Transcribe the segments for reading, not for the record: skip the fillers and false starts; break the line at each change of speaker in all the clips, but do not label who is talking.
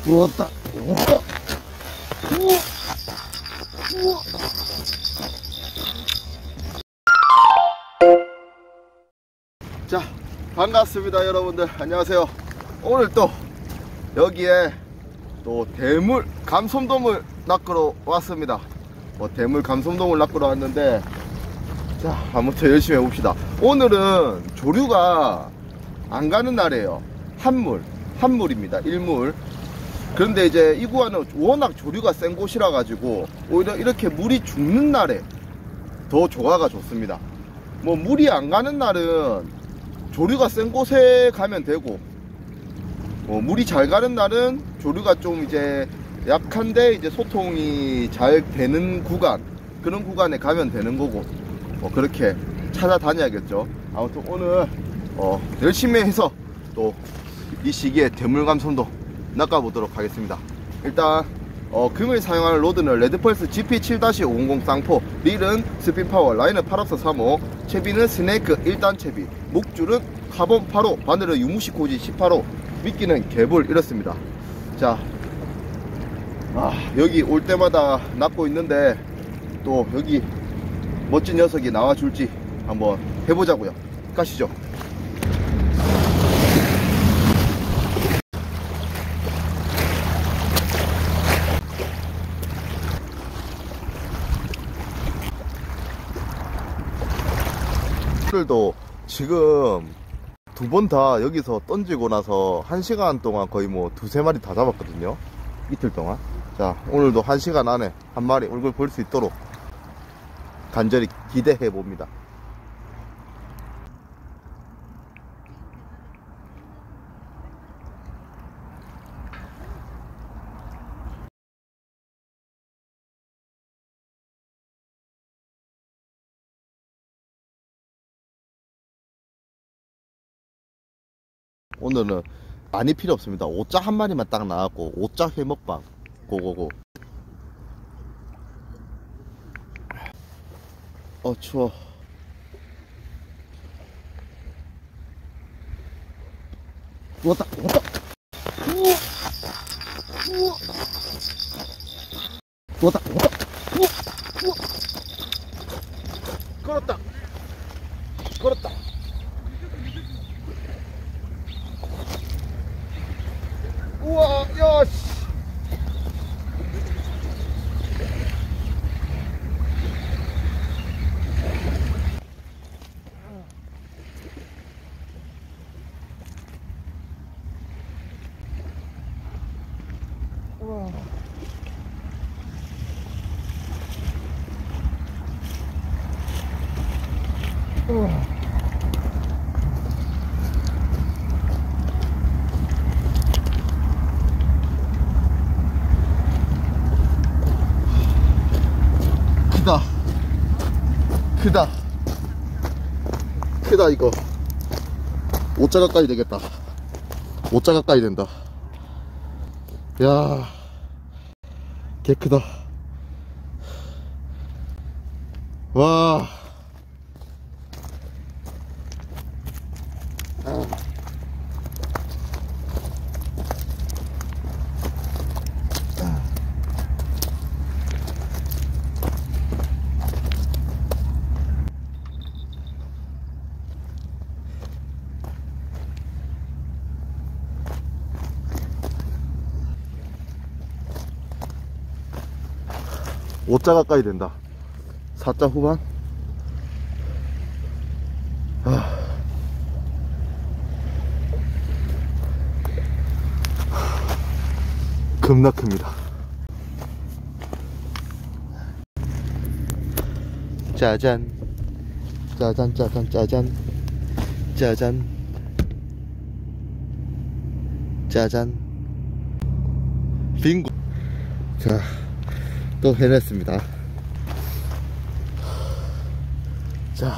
부었다. 자, 반갑습니다 여러분들. 안녕하세요. 오늘 또 여기에 또 대물 감솜돔을 낚으러 왔습니다. 대물 감솜돔을 낚으러 왔는데, 자, 아무튼 열심히 해봅시다. 오늘은 조류가 안 가는 날이에요. 한물입니다. 일물. 그런데 이제 이 구간은 워낙 조류가 센 곳이라 가지고 오히려 이렇게 물이 죽는 날에 더 조과가 좋습니다. 뭐 물이 안 가는 날은 조류가 센 곳에 가면 되고, 물이 잘 가는 날은 조류가 좀 이제 약한데 이제 소통이 잘 되는 구간, 그런 구간에 가면 되는 거고, 그렇게 찾아다녀야겠죠. 아무튼 오늘 열심히 해서 또 이 시기에 대물감솜돔 낚아보도록 하겠습니다. 일단 금일 사용하는 로드는 레드펄스 GP7-500 쌍포, 릴은 스피파워, 라인은 8합서 3호, 채비는 스네이크 1단 채비, 목줄은 카본 8호, 바늘은 유무시 고지 18호, 미끼는 개불. 이렇습니다. 자, 여기 올 때마다 낚고 있는데 또 여기 멋진 녀석이 나와줄지 한번 해보자고요. 가시죠. 들도 지금 두 번 다 여기서 던지고 나서 1시간 동안 거의 뭐 두세 마리 다 잡았거든요. 이틀 동안. 자, 오늘도 1시간 안에 한 마리 얼굴 볼 수 있도록 간절히 기대해 봅니다. 오늘은 많이 필요 없습니다. 오짜 한 마리만 딱 나왔고, 오짜 회먹방 고고고. 추워. 왔다. 걸었다. 우와, 야씨. 우와. 우와. 크다 이거. 5자 가까이 되겠다. 5자 가까이 된다. 야, 개 크다. 와. 오자 가까이 된다. 4자 후반. 겁나 큽니다. 짜잔 짜잔 짜잔 짜잔 짜잔 짜잔. 빙고. 자, 또 해냈습니다. 자,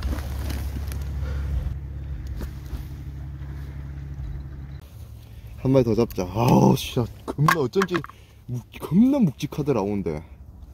한 한 마리 더 잡자. 아우 진짜 겁나 어쩐지 겁나 묵직하더라 오는데.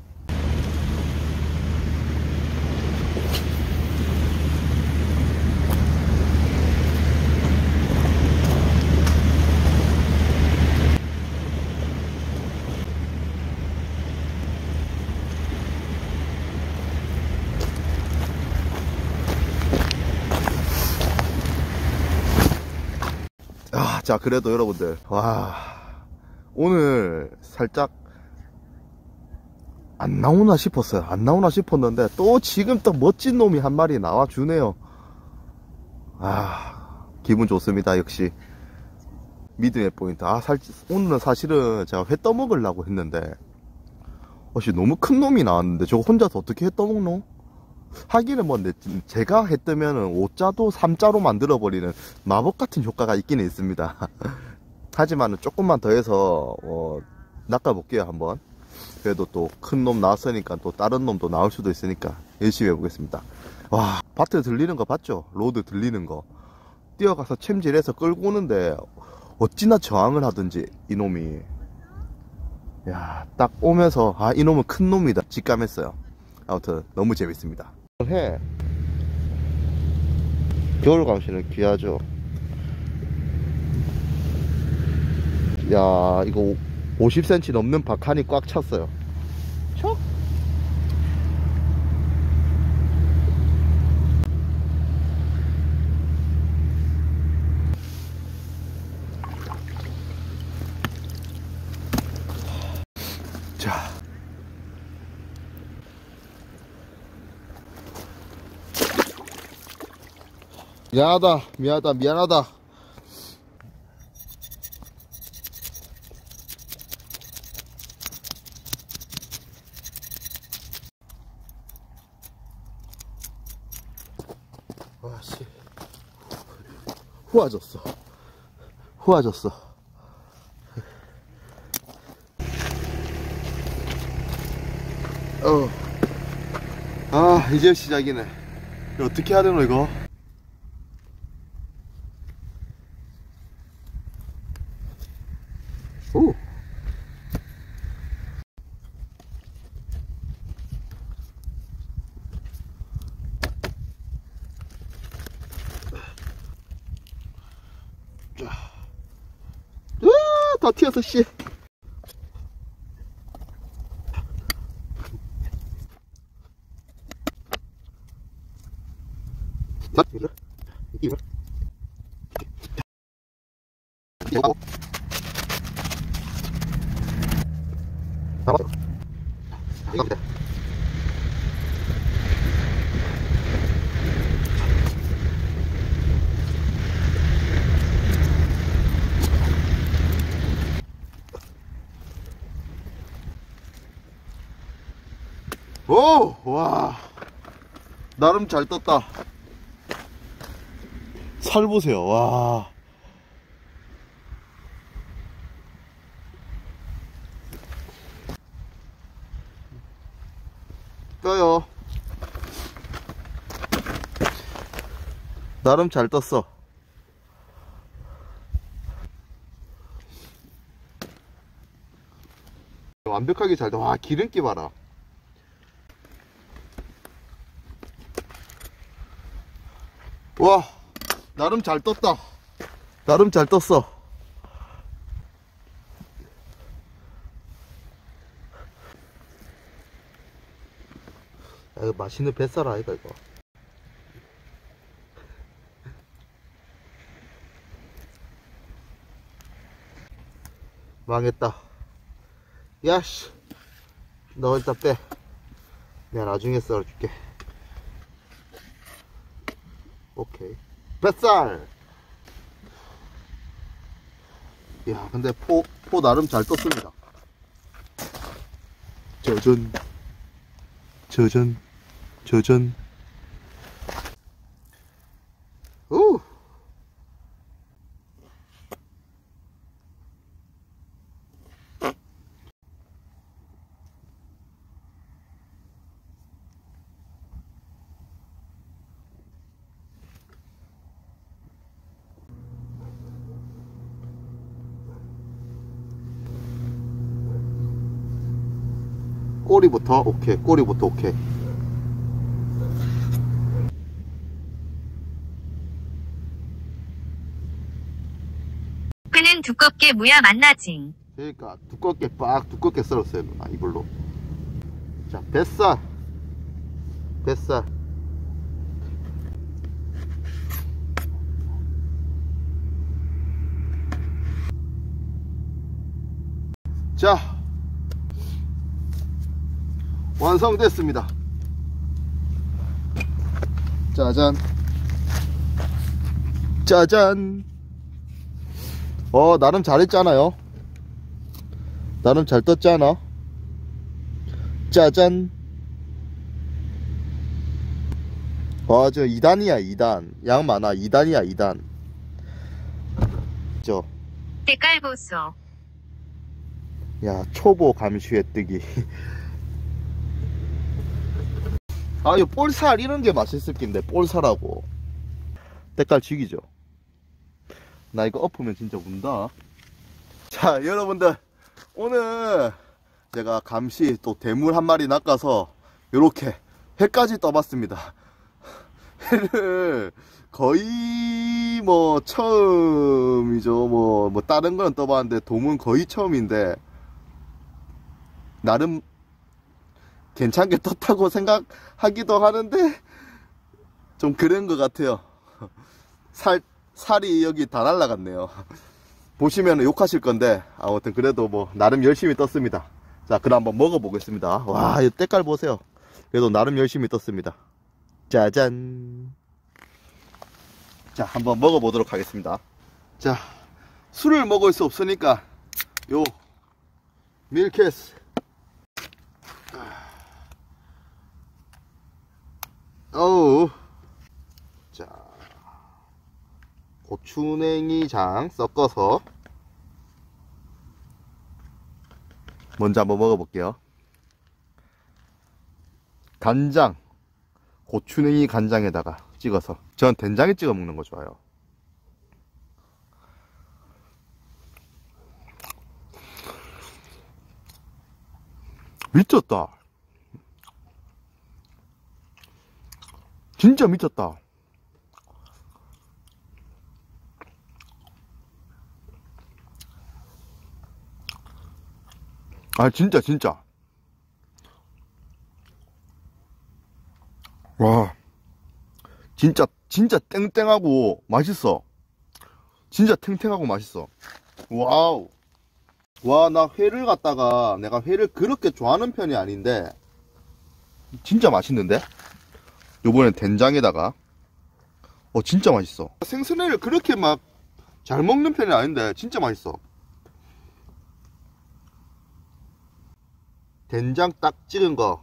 자 그래도 여러분들 와 오늘 살짝 안 나오나 싶었어요. 안 나오나 싶었는데 또 지금 또 멋진 놈이 한 마리 나와주네요. 기분 좋습니다. 역시 믿음의 포인트. 오늘은 사실은 제가 회 떠먹으려고 했는데 너무 큰 놈이 나왔는데 저거 혼자서 어떻게 회 떠먹노? 하기는 뭐 제가 해 뜨면은 5자도 3자로 만들어버리는 마법 같은 효과가 있기는 있습니다. 하지만은 조금만 더 해서 낚아볼게요 한번. 그래도 또 큰 놈 나왔으니까 또 다른 놈도 나올 수도 있으니까 열심히 해보겠습니다. 와 밭에 들리는 거 봤죠? 로드 들리는 거 뛰어가서 챔질해서 끌고 오는데 어찌나 저항을 하든지 이놈이 딱 오면서 이놈은 큰 놈이다 직감했어요. 아무튼 너무 재밌습니다. 해 겨울 감시는 귀하죠. 야 이거 50cm 넘는 박한이 꽉 찼어요. 척. 자 미안하다. 와씨 후아졌어. 이제 시작이네. 이거 어떻게 해야 되노 이거? 오. 다 튀었어 씨. 오! 와 나름 잘 떴다. 살 보세요. 와 떠요. 나름 잘 떴어. 완벽하게 잘 떴어. 와 기름기 봐라. 와 나름 잘 떴다. 나름 잘 떴어. 이거 맛있는 뱃살 아이가 이거. 망했다. 야씨 너 일단 빼. 내가 나중에 썰어줄게. 오케이 뱃살. 야 근데 포 나름 잘 떴습니다. 저전 오. 꼬리부터 오케이. 꼬리부터 오케이.
회는 두껍게 무야 만나징.
그러니까 두껍게 두껍게 썰었어요 누나. 이불로. 자, 뱃살. 자, 완성됐습니다. 짜잔. 나름 잘했잖아요. 나름 잘 떴잖아. 짜잔. 저 2단이야 2단. 양 많아. 2단이야 2단.
때깔 보소.
야, 초보 감시회 뜨기. 이 볼살 이런 게 맛있을 낀데, 볼살하고. 때깔 죽이죠. 나 이거 엎으면 진짜 운다. 자, 여러분들. 오늘 제가 감시 또 대물 한 마리 낚아서 요렇게 회까지 떠봤습니다. 회를 거의 뭐 처음이죠. 뭐 다른 거는 떠봤는데 돔은 거의 처음인데 나름 괜찮게 떴다고 생각하기도 하는데 좀 그런 것 같아요. 살이 여기 다 날라갔네요. 보시면 욕하실 건데 아무튼 그래도 뭐 나름 열심히 떴습니다. 자, 그럼 한번 먹어보겠습니다. 와, 이 때깔 보세요. 그래도 나름 열심히 떴습니다. 짜잔. 자, 한번 먹어보도록 하겠습니다. 자, 술을 먹을 수 없으니까 요 밀키스. 어우. 자, 고추냉이장 섞어서 먼저 한번 먹어볼게요. 간장, 고추냉이 간장에다가 찍어서. 전 된장에 찍어 먹는 거 좋아요. 미쳤다. 진짜 미쳤다. 진짜. 와, 진짜 땡땡하고 맛있어. 진짜 탱탱하고 맛있어. 와우. 와, 나 회를 갖다가 내가 회를 그렇게 좋아하는 편이 아닌데 진짜 맛있는데? 요번엔 된장에다가 진짜 맛있어. 생선회를 그렇게 막 잘 먹는 편이 아닌데 진짜 맛있어. 된장 딱 찍은 거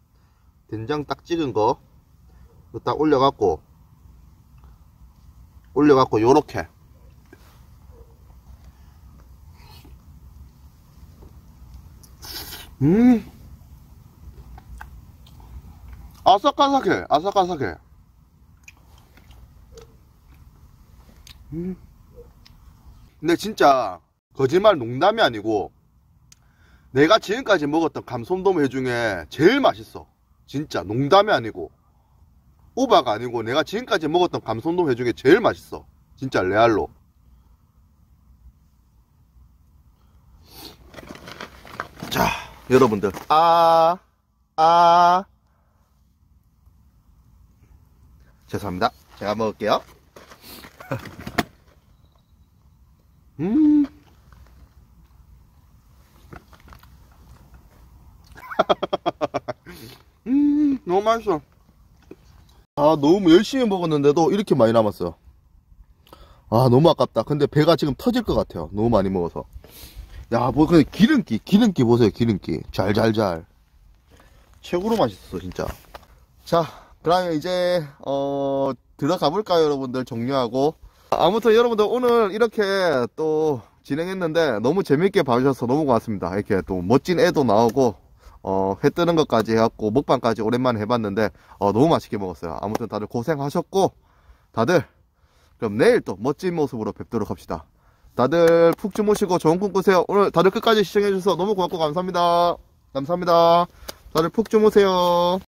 딱 올려갖고 요렇게 아삭아삭해. 근데 진짜 거짓말 농담이 아니고 내가 지금까지 먹었던 감손돔 회 중에 제일 맛있어. 진짜 농담이 아니고 오바가 아니고 내가 지금까지 먹었던 감손돔 회 중에 제일 맛있어. 진짜 레알로. 자, 여러분들 죄송합니다. 제가 먹을게요. 너무 맛있어. 너무 열심히 먹었는데도 이렇게 많이 남았어요. 너무 아깝다. 근데 배가 지금 터질 것 같아요. 너무 많이 먹어서. 야, 뭐 근데 기름기 보세요. 기름기 잘 최고로 맛있었어 진짜. 자, 그러면 이제 들어가 볼까요 여러분들. 종료하고. 아무튼 여러분들 오늘 이렇게 또 진행했는데 너무 재밌게 봐주셔서 너무 고맙습니다. 이렇게 또 멋진 애도 나오고 회 뜨는 것까지 해갖고 먹방까지 오랜만에 해봤는데 너무 맛있게 먹었어요. 아무튼 다들 고생하셨고 다들 그럼 내일 또 멋진 모습으로 뵙도록 합시다. 다들 푹 주무시고 좋은 꿈 꾸세요. 오늘 다들 끝까지 시청해주셔서 너무 고맙고 감사합니다. 다들 푹 주무세요.